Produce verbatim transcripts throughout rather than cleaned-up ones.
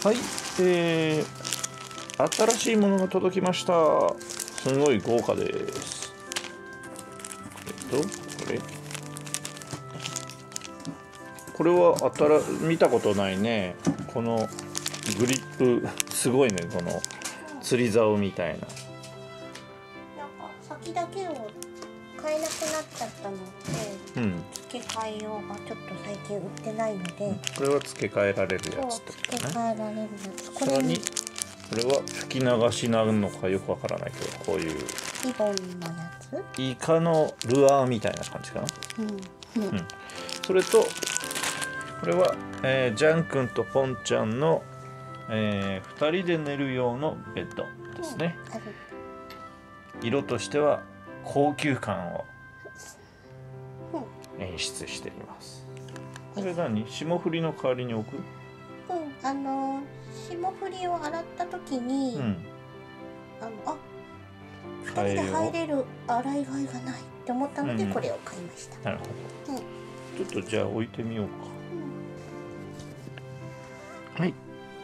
はい、えー、新しいものが届きました。すごい豪華です。えっとこれこれは新見たことないね。このグリップすごいね。この釣り竿みたいな。 なんか先だけを買えなくなっちゃったので、うん、付け替えようがちょっと最近売ってないので、 これは付け替えられるやつと付け替えられるやつ。 これにこれは吹き流しなのかよくわからないけど、こういうリボンのやつ、 イカのルアーみたいな感じかな。うんうんうん、それとこれは、えー、ジャン君とポンちゃんの、えー、ふたりで寝る用のベッドですね。うん、色としては高級感を演出しています。これ何？霜降りの代わりに置く？ うん、あの霜降りを洗った時に、うん、あのあふたりで入れる洗いがいがないって思ったので、これを買いました。 なるほど。うん、ちょっとじゃあ置いてみようか。うん、はい。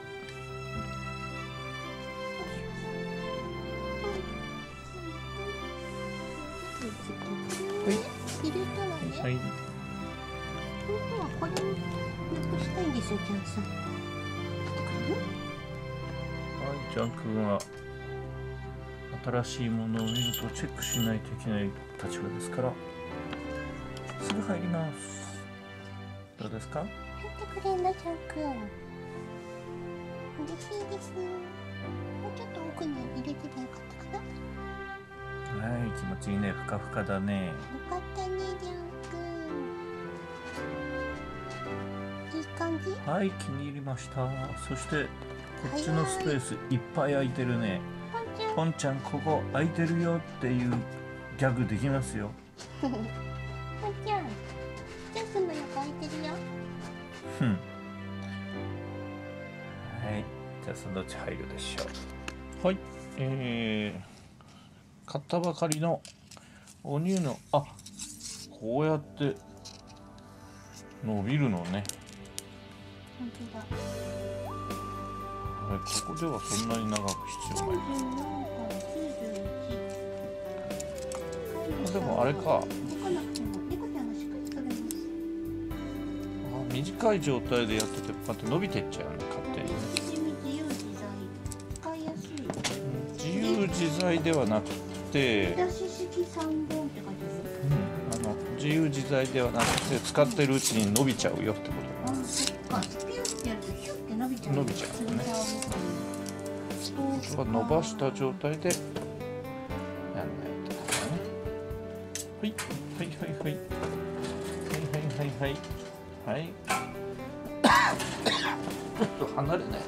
入れたらね。はい。本当はこれをなくしたいんですよ、ジャンさん。はい、 ジャン君は新しいものを見るとチェックしないといけない立場ですから、すぐ入ります。どうですか？ 入ってくれんな、ジャン君。嬉しいです。もうちょっと奥に入れてばよかったかな。 はい、気持ちいいね。ふかふかだね。 よかったね、ジャン君。いい感じ？ はい、気に入りました。そしてこっちのスペースいっぱい空いてるね。ポンちゃん、ここ空いてるよっていうギャグできますよ。 ポンちゃん、ジャン君の横空いてるよ。 ふん。はい、じゃあそのうち入るでしょう。はい、えー、買ったばかりのお乳の、あ、こうやって伸びるのね。 本当だ。 はい、ここではそんなに長く必要ない。でもあれか。あ、短い状態でやっててこうやって伸びてっちゃうね、勝手にね。 自由自在、使いやすい。 自由自在ではなくて、 出し式さんぼんって書いてある。うん、あの自由自在ではなくて、使ってるうちに伸びちゃうよってことだ。 あ、そっか。ピュってやるとヒュって伸びちゃう。 伸びちゃうね。伸ばした状態でやんないとね。はいはいはいはいはいはいはいはいはい。ちょっと離れないと。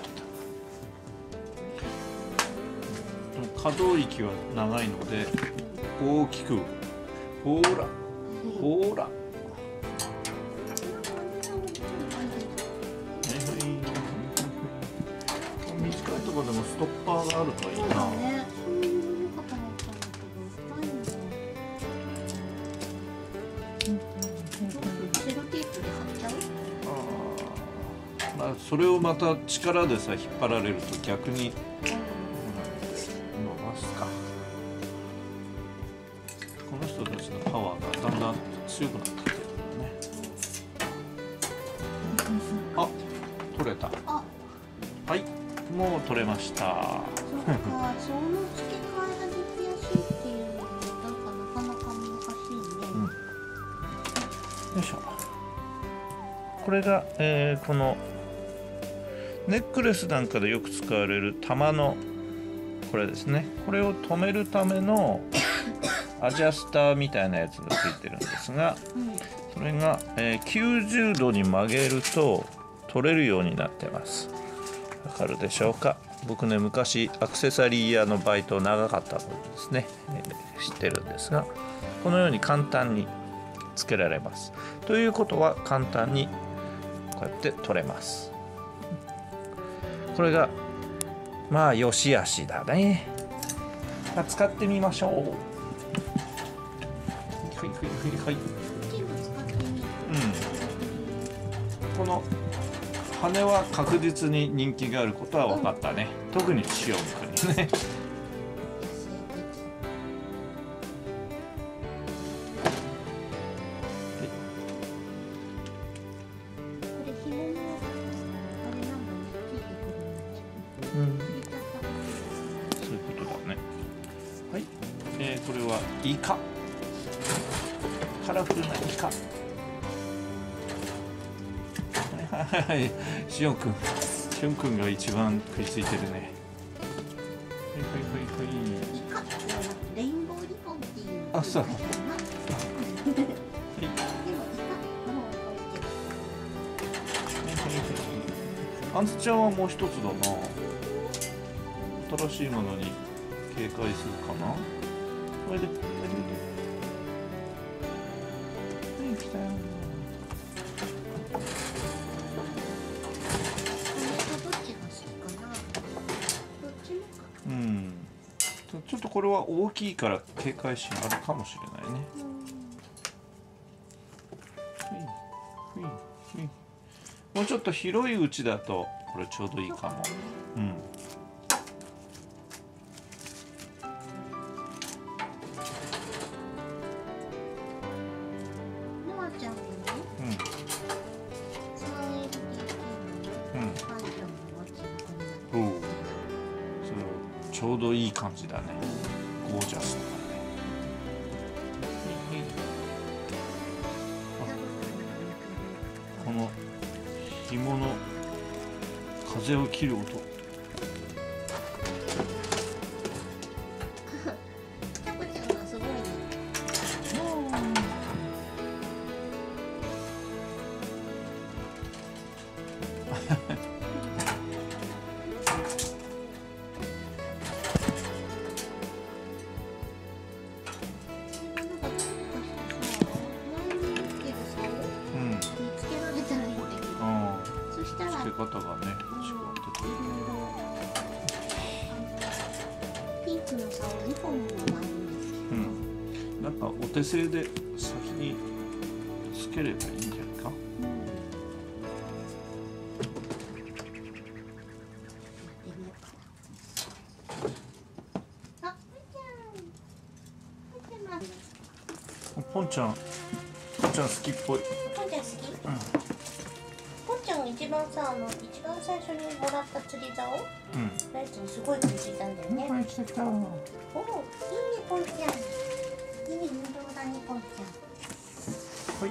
でも可動域は長いので大きく、ほーらほーら。短いところでもストッパーがあるといいな。ね、そういうのかと思ったんだけど、ないんだ。セロテープで貼っちゃう？ああ、まあそれをまた力でさ引っ張られると逆に、うん、伸ばすか。この人たちのパワーがだんだん強くなってきてるんだね。あ、取れた。あ、はい。もう取れました。そっか、その付け替えができやすいっていうのがなんかなかなか難しいね。うん、よいしょ。これが、えー、このネックレスなんかでよく使われる玉のこれですね。これを止めるためのアジャスターみたいなやつがついてるんですが、うん、それが、えー、きゅうじゅうどに曲げると取れるようになってます。わかるでしょうか。僕ね、昔アクセサリー屋のバイト長かったのですね、えー、知ってるんですが、このように簡単につけられます。ということは簡単にこうやって取れます。これがまあ良し悪しだね。使ってみましょう。はいはいはいはい。うん。この羽は確実に人気があることは分かったね、うん、特にシオン君にね。うん、そういうことだね。はい、えー、これはイカ、カラフルなイカ。はいはいはい、しおんくん、しおんくんが一番食いついてるね。はいはいはいはい。 イカってレインボーリボンっていう。 あ、そう。あんずちゃんはもう一つだな。新しいものに警戒するかな。これで、これで。はい、来たよ。うん。ちょっとこれは大きいから警戒心あるかもしれないね。うん、もうちょっと広いうちだとこれちょうどいいかも。うん。ちょうどいい感じだね。ゴージャスだね。この紐の風を切る音。 タコちゃんがすごいね。 付け方がね、違ってくる。 ピンクの竿にほんもあるんですけど、うん、 なんかお手製で先につければいいんじゃないか。ポンちゃん、ポンちゃん好きっぽい。 ポンちゃん好き？うん。ポンちゃんが一番さ、あの一番最初にもらった釣り竿、うん、のやつにすごい食いついたんだよね。 はい、来た来た。おお、いいねポンちゃん。いい運動だねポンちゃん。 はい。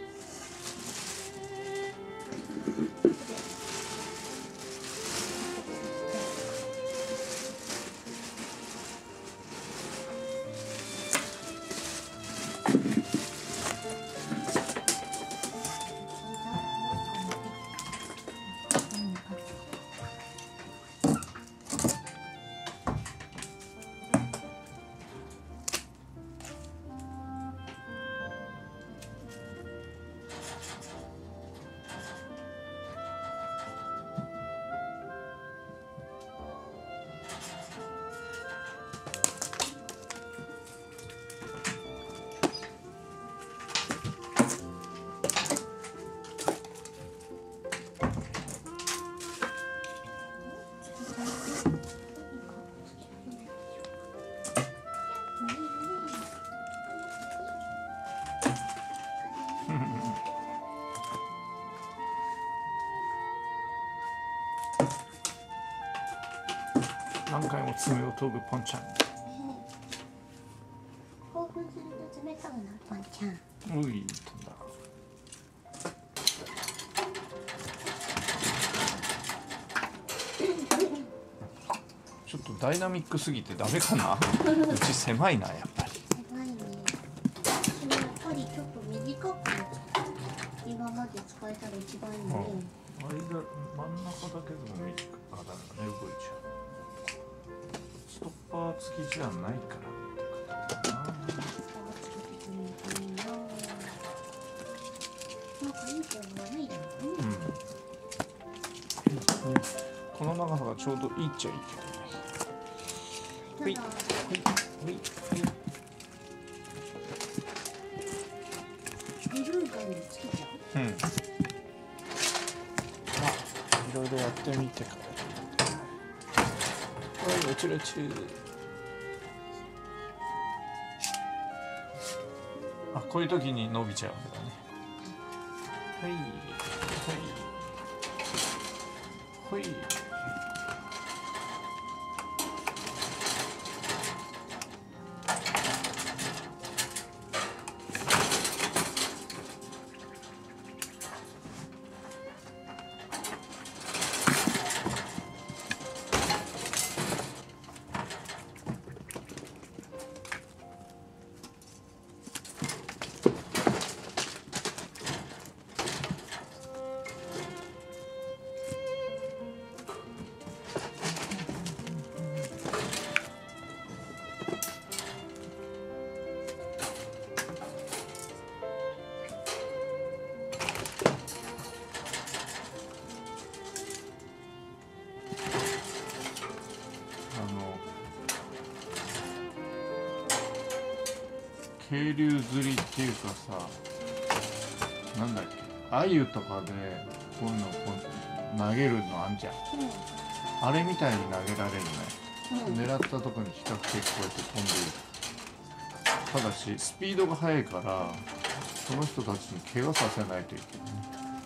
何回も爪を研ぐポンちゃん。 興奮すると冷たくなるポンちゃん。 うい、飛んだ。ちょっとダイナミックすぎてダメかな。うち狭いな、やっぱり。 狭いね。私もやっぱりちょっと短く今まで使えたら一番いいね。 間、真ん中だけでも短く、あ、だからね、動いちゃう。ストッパー付きじゃないからってことかな。ストッパー付きでいいな。なんかいい点がないだろうね。うん。この長さがちょうどいいっちゃいいけどね。はい、はい、はい、はい。 リルーガンにつけちゃう。 うん。あ、 ってみてくれ。はい、落ちる落ちる。あ、こういう時に伸びちゃうわけだね。はいはいはい。渓流釣りっていうかさ、なんだっけ、鮎とかでこういうのこう投げるのあんじゃん、うん、あれみたいに投げられるね、うん、狙ったとこに比較的こうやって飛んでいる。ただしスピードが速いからその人たちに怪我させないといけない。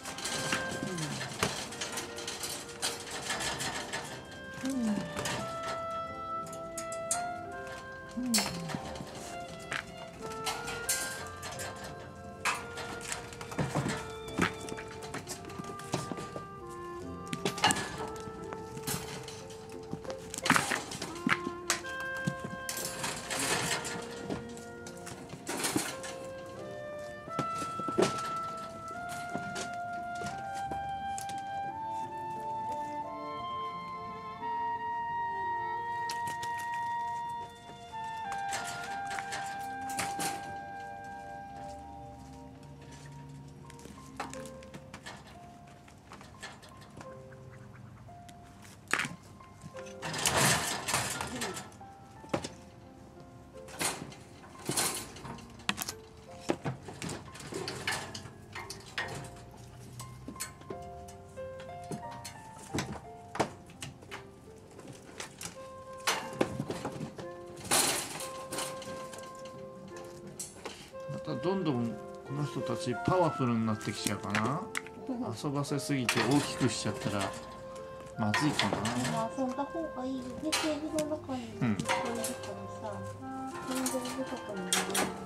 どんどんこの人たちパワフルになってきちゃうかな。遊ばせすぎて大きくしちゃったらまずいかな。 遊んだ方がいいよね。ケージの中にこれるからさ、運動部とかになるんだよね。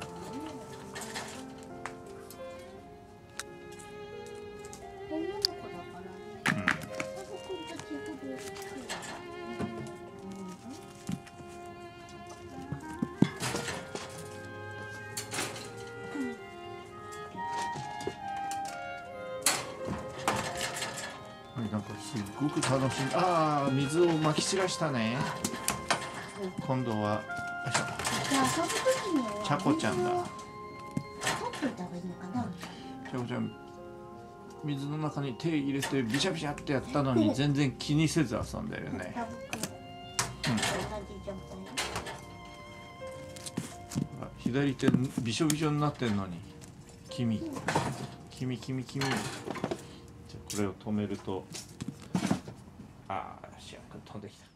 女の子だからね。家族たちほど好きだ。 なんかすっごく楽しい。ああ、水をまき散らしたね。今度は。よいしょ。 じゃあ遊ぶ時には。 ちゃこちゃんだ。 取っといた方がいいのかな。 ちゃこちゃん。水の中に手入れてビシャビシャってやったのに全然気にせず遊んでるね。うん。左手びしょびしょになってんのに。君。君君君。これを止めると、ああ、シア君飛んできた。